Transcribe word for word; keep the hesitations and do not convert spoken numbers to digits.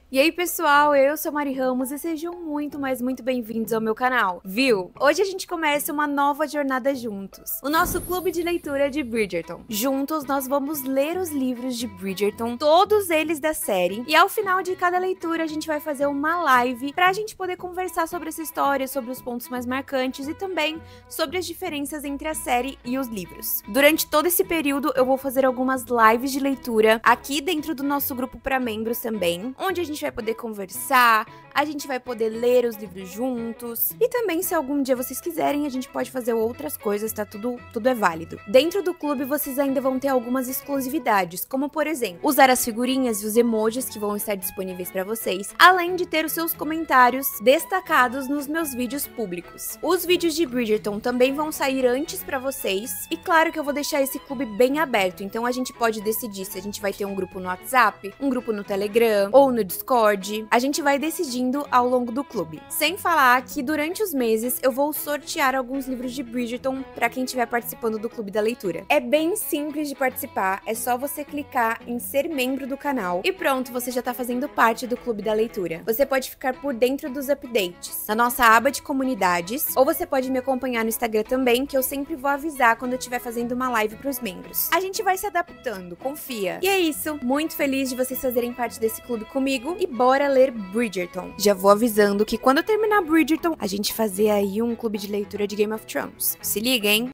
E aí pessoal, eu sou a Mari Ramos e sejam muito, mas muito bem-vindos ao meu canal, viu? Hoje a gente começa uma nova jornada juntos, o nosso clube de leitura de Bridgerton. Juntos nós vamos ler os livros de Bridgerton, todos eles da série, e ao final de cada leitura a gente vai fazer uma live pra gente poder conversar sobre essa história, sobre os pontos mais marcantes e também sobre as diferenças entre a série e os livros. Durante todo esse período eu vou fazer algumas lives de leitura aqui dentro do nosso grupo para membros também, onde a gente vai poder conversar, a gente vai poder ler os livros juntos, e também se algum dia vocês quiserem, a gente pode fazer outras coisas, tá? Tudo, tudo é válido. Dentro do clube vocês ainda vão ter algumas exclusividades, como por exemplo, usar as figurinhas e os emojis que vão estar disponíveis para vocês, além de ter os seus comentários destacados nos meus vídeos públicos. Os vídeos de Bridgerton também vão sair antes para vocês, e claro que eu vou deixar esse clube bem aberto, então a gente pode decidir se a gente vai ter um grupo no WhatsApp, um grupo no Telegram ou no Discord. A gente vai decidindo ao longo do clube. Sem falar que durante os meses eu vou sortear alguns livros de Bridgerton para quem estiver participando do clube da leitura. É bem simples de participar, é só você clicar em ser membro do canal e pronto, você já tá fazendo parte do clube da leitura. Você pode ficar por dentro dos updates na nossa aba de comunidades, ou você pode me acompanhar no Instagram também, que eu sempre vou avisar quando eu estiver fazendo uma live para os membros. A gente vai se adaptando, confia. E é isso, muito feliz de vocês fazerem parte desse clube comigo e bora ler Bridgerton. Já vou avisando que quando eu terminar Bridgerton, a gente fazer aí um clube de leitura de Game of Thrones. Se liga, hein?